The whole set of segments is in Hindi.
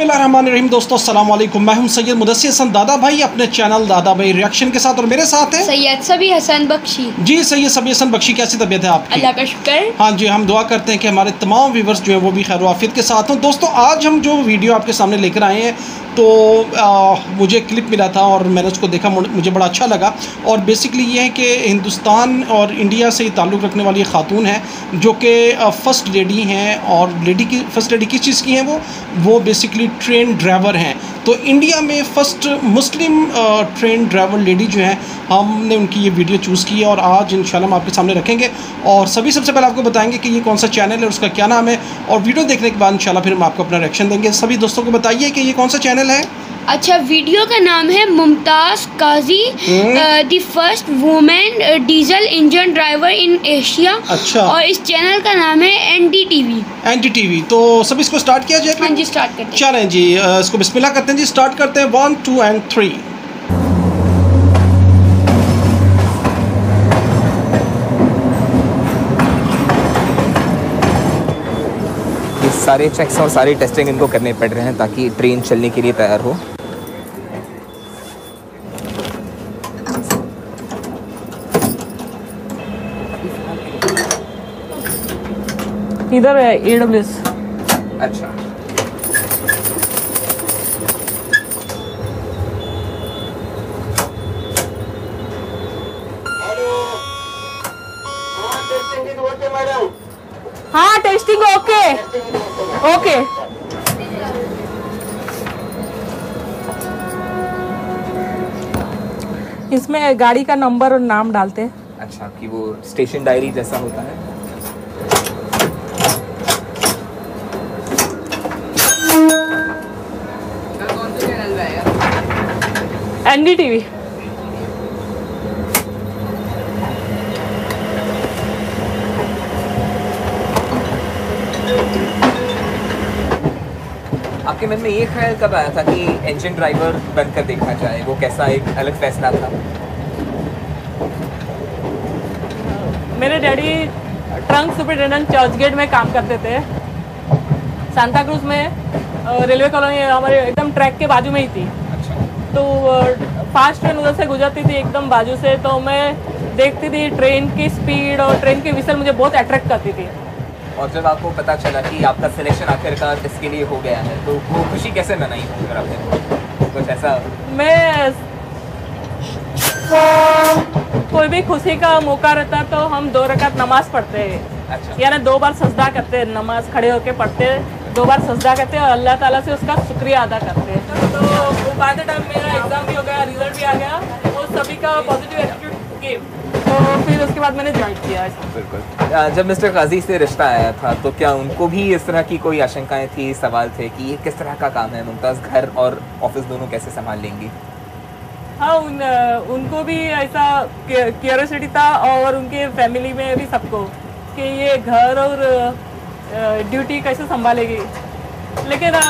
बिस्मिल्लाहिर्रहमानिर्रहीम। दोस्तों अस्सलाम वालेकुम। मैं हूं सैयद मुदस्सिर हसन दादा भाई अपने चैनल दादा भाई रिएक्शन के साथ, और मेरे साथ है सैयद सबी हसन बख्शी। जी सैयद सबी हसन बख्शी। कैसी तबीयत है आपकी? अल्लाह का शुक्र। हाँ जी, हम दुआ करते हैं कि हमारे तमाम व्यूवर्स जो हैं वो भी खैर वाफियत के साथ हों। दोस्तों आज हम जो वीडियो आपके सामने लेकर आए हैं तो मुझे क्लिप मिला था और मैंने उसको देखा, मुझे बड़ा अच्छा लगा। और बेसिकली ये है कि हिंदुस्तान और इंडिया से ताल्लुक़ रखने वाली ख़ातून है जो कि फ़र्स्ट लेडी हैं। और फ़र्स्ट लेडी किस चीज़ की हैं? वो बेसिकली ट्रेन ड्राइवर हैं। तो इंडिया में first Muslim train driver lady जो है, हमने उनकी ये वीडियो चूज़ की है और आज इंशाल्लाह हम आपके सामने रखेंगे। और सबसे पहले आपको बताएंगे कि ये कौन सा चैनल है, उसका क्या नाम है, और वीडियो देखने के बाद इंशाल्लाह फिर हम आपको अपना रिएक्शन देंगे। सभी दोस्तों को बताइए कि ये कौन सा चैनल है। अच्छा, वीडियो का नाम है Mumtaz Kazi, the first women diesel engine driver in Asia. अच्छा। और इस चैनल का नाम है NDTV। तो सब इसको स्टार्ट किया जाए? हाँ जी, स्टार्ट करते हैं। चलें जी, इसको बिस्मिल्लाह करते हैं जी। स्टार्ट करते हैं 1 2 एंड 3। सारे चेक्स और सारी टेस्टिंग इनको करने पड़ रहे हैं ताकि ट्रेन चलने के लिए तैयार हो। इधर है AWS। अच्छा, हाँ टेस्टिंग ओके ओके। इसमें गाड़ी का नंबर और नाम डालते हैं। अच्छा, कि वो स्टेशन डायरी जैसा होता है। कौन सा चैनल पे आएगा? NDTV। आपके मन में ये ख्याल कब आया था कि इंजन ड्राइवर बनकर देखा जाए? वो कैसा एक अलग फैसला था? मेरे डैडी ट्रंक सुपरिटेंडेंट चर्चगेट में काम करते थे, सांता क्रूज में। रेलवे कॉलोनी हमारे एकदम ट्रैक के बाजू में ही थी। अच्छा। तो फास्ट ट्रेन उधर से गुजरती थी एकदम बाजू से, तो मैं देखती थी ट्रेन की स्पीड और ट्रेन की विसल मुझे बहुत अट्रैक्ट करती थी। और जब आपको पता चला कि आपका सिलेक्शन आखिरकार इसके लिए हो गया है तो वो खुशी कैसे मनाई अगर आपने कुछ ऐसा? मैं कोई भी खुशी का मौका रहता तो हम 2 रकात नमाज पढ़ते हैं। अच्छा। यानी 2 बार सजदा करते हैं, नमाज खड़े होके पढ़ते हैं, 2 बार सजदा करते हैं और अल्लाह ताला से उसका शुक्रिया अदा करते हैं। तो बाय द टाइम मेरा एग्ज़ाम भी हो गया, रिजल्ट भी आ गया, वो सभी का पॉजिटिव एटीट्यूड गेम। तो फिर उसके बाद मैंने ज्वाइन किया। बिल्कुल। जब मिस्टर काजी से रिश्ता आया था तो क्या उनको भी इस तरह की कोई आशंकाएं थी, सवाल थे कि ये किस तरह का काम है, मुमताज़ घर और ऑफिस दोनों कैसे संभाल लेंगी? हाँ, उनको भी ऐसा क्यूरियोसिटी था और उनके फैमिली में भी सबको कि ये घर और ड्यूटी कैसे संभालेगी। लेकिन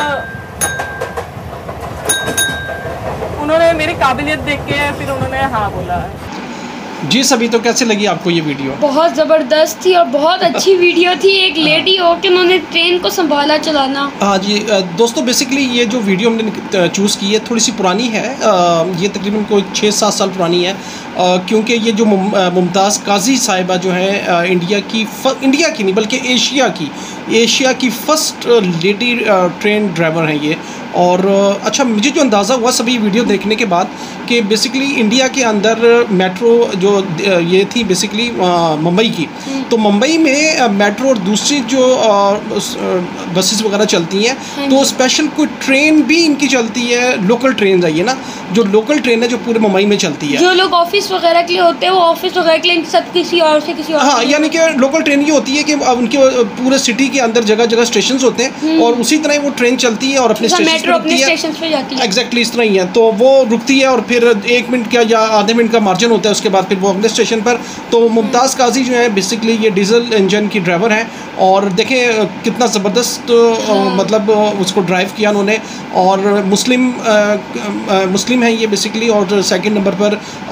उन्होंने मेरी काबिलियत देख के फिर उन्होंने हाँ बोला। जी सभी, तो कैसे लगी आपको ये वीडियो? बहुत ज़बरदस्त थी और बहुत अच्छी वीडियो थी। एक लेडी हो के उन्होंने ट्रेन को संभाला चलाना। हाँ जी दोस्तों, बेसिकली ये जो वीडियो हमने चूज़ की है थोड़ी सी पुरानी है। ये तकरीबन कोई 6-7 साल पुरानी है, क्योंकि ये जो मुमताज़ काजी साहिबा जो है इंडिया की नहीं बल्कि एशिया की फ़र्स्ट लेडी ट्रेन ड्राइवर हैं ये। और अच्छा, मुझे जो अंदाज़ा हुआ सभी वीडियो देखने के बाद कि बेसिकली इंडिया के अंदर मेट्रो जो ये थी बेसिकली मुंबई की, तो मुंबई में मेट्रो और दूसरी जो बसेस वगैरह चलती हैं, तो स्पेशल कोई ट्रेन भी इनकी चलती है। लोकल ट्रेन है ये ना, जो लोकल ट्रेन है जो पूरे मुंबई में चलती है। जो लोग ऑफिस वगैरह के लिए होते हैं वो ऑफिस वगैरह के लिए सब किसी और से किसी और। हाँ, यानी कि लोकल ट्रेन ये होती है कि उनके पूरे सिटी के अंदर जगह जगह स्टेशन होते हैं और उसी तरह वो ट्रेन चलती है और अपने स्टेशन पे जाती है। एग्जैक्टली इस तरह ही है। तो वो रुकती है और फिर 1 मिनट का या आधे मिनट का मार्जिन होता है, उसके बाद फिर वो अगले स्टेशन पर। तो मुमताज़ काजी जो है बेसिकली ये डीजल इंजन की ड्राइवर हैं और देखें कितना ज़बरदस्त मतलब उसको ड्राइव किया उन्होंने। और मुस्लिम है ये बेसिकली, और सेकंड नंबर पर अपना उस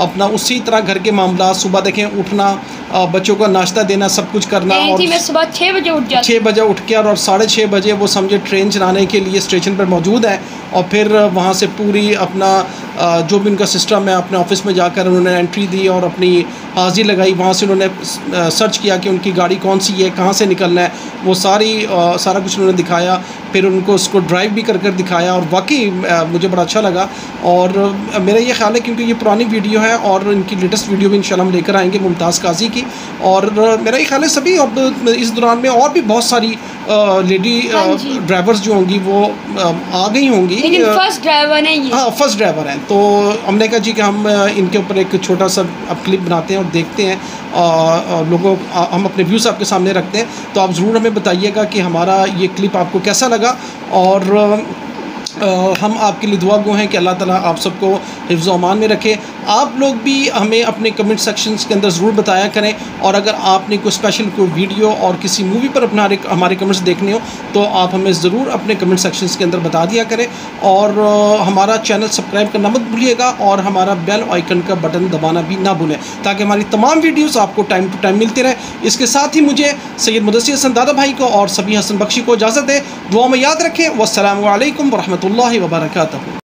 उसी तरह घर के मामला, सुबह देखें उठना, बच्चों को नाश्ता देना, सब कुछ करना। और मैं सुबह 6 बजे उठ जाती 6 बजे उठ के और 6:30 बजे वो समझे ट्रेन चलाने के लिए स्टेशन पर मौजूद है, और फिर वहाँ से पूरी अपना जो भी उनका सिस्टम है अपने ऑफिस में जाकर उन्होंने एंट्री दी और अपनी हाज़िरी लगाई। वहाँ से उन्होंने सर्च किया कि उनकी गाड़ी कौन सी है, कहाँ से निकलना है, वो सारा कुछ उन्होंने दिखाया। फिर उनको उसको ड्राइव भी कर दिखाया, और वाकई मुझे बड़ा अच्छा लगा। और मेरा ये ख्याल है क्योंकि ये पुरानी वीडियो है और इनकी लेटेस्ट वीडियो भी इंशाल्लाह हम लेकर आएंगे मुमताज़ काजी की। और मेरा ये ख्याल है सभी अब इस दौरान में और भी बहुत सारी लेडी ड्राइवर्स जो होंगी वो आ गई होंगी, लेकिन फर्स्ट ड्राइवर है ये। हाँ, फर्स्ट ड्राइवर हैं। तो हमने कहा जी कि हम इनके ऊपर एक छोटा सा अब क्लिप बनाते हैं और देखते हैं, लोगों हम अपने व्यूज़ आपके सामने रखते हैं। तो आप ज़रूर हमें बताइएगा कि हमारा ये क्लिप आपको कैसा लगा, और हम आपके लिए दुआ गो हैं कि अल्लाह ताला आप सबको हिफ्ज़ अमान में रखे। आप लोग भी हमें अपने कमेंट सेक्शंस के अंदर ज़रूर बताया करें, और अगर आपने कोई स्पेशल कोई वीडियो और किसी मूवी पर अपना हमारे कमेंट्स देखने हो तो आप हमें ज़रूर अपने कमेंट सेक्शंस के अंदर बता दिया करें। और हमारा चैनल सब्सक्राइब करना मत भूलिएगा, और हमारा बेल आइकन का बटन दबाना भी ना भूलें, ताकि हमारी तमाम वीडियोज़ आपको टाइम टू टाइम मिलती रहे। इसके साथ ही मुझे सैयद मुदस्सिर हसन दादा भाई को और सभी हसन बख्शी को इजाज़त दें। दुआ में याद रखें। वस्सलामु अलैकुम वरहमतुल्लाहि वबरकातुहू।